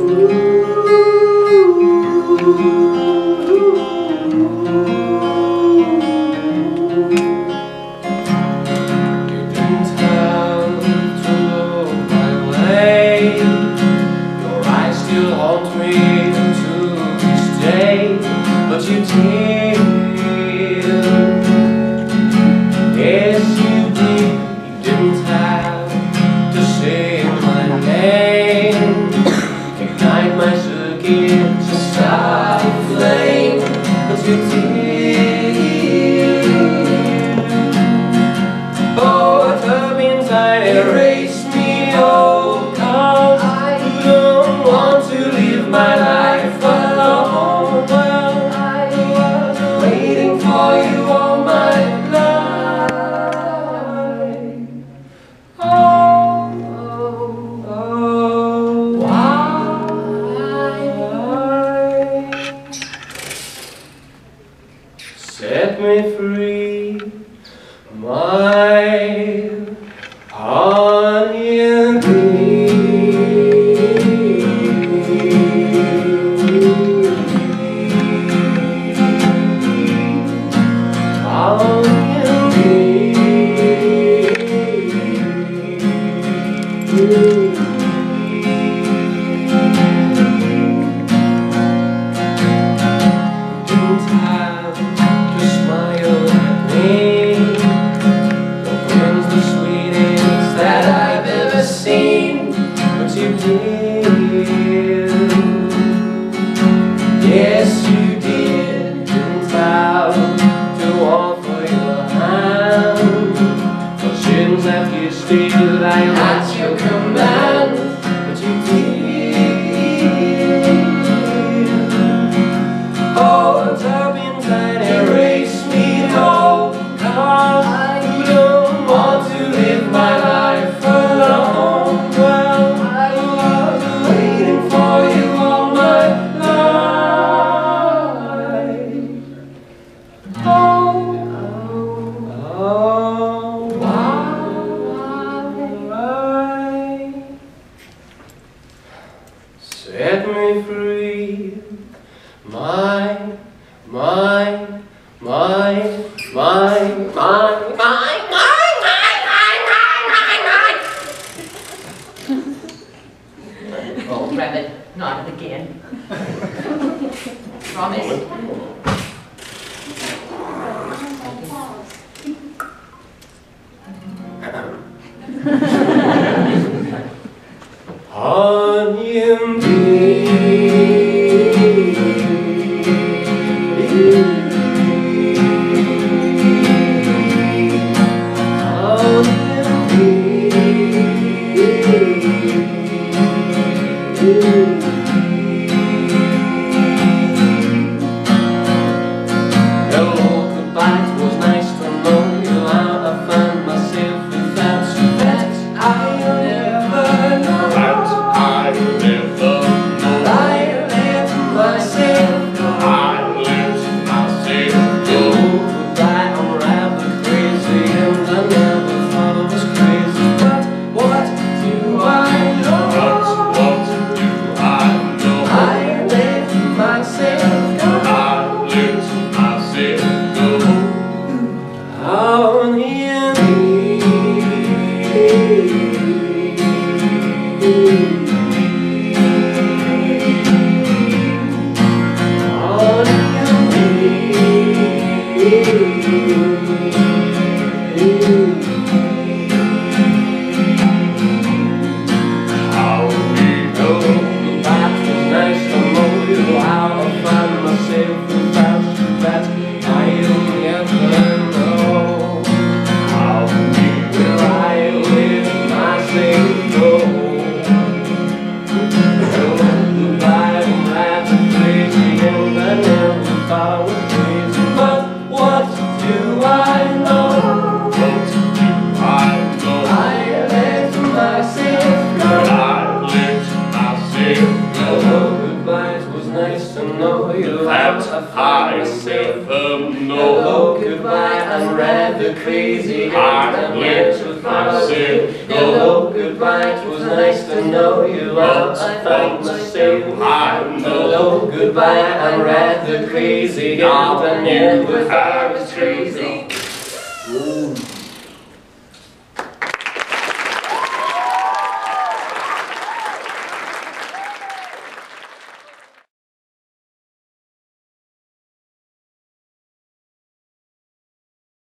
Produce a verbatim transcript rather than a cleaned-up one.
Set me free, my honeybee. Yes, you did, didn't have to offer your hand. For sins that you still I at your command, but you did. Oh, turpentine erase me, no, cause I don't want to live my life alone. Well, I was waiting for you all my life. Oh, oh, why? Set me free, my, my, my, my, my, my, my, my, my, my, Oh, rabbit, not it again. Promise. Hello, goodbye, it was nice to know you. How I found myself without you. That I'll never know. That I never know. I let myself go. I let myself go. Goodbye, I'm rather crazy, and I never thought I was crazy. But what do I know? But what do I know? I let myself go. I let myself go. How we know? That was nice to know you. How I find myself without you. That I'll never know. How we Will I let myself go? Hello, goodbye, I'm rather crazy, and I never thought I was crazy. But what do I know? What do I know? I let myself go. I let myself go. Hello, goodbye, it was nice to know you. That How I find myself. never know. Hello, goodbye, I'm rather crazy, and I I'm let to find myself go. Hello, goodbye, it was nice to know you. How I found myself. do I know? Hello, goodbye, I'm rather crazy. Now I you knew I was crazy. Ooh.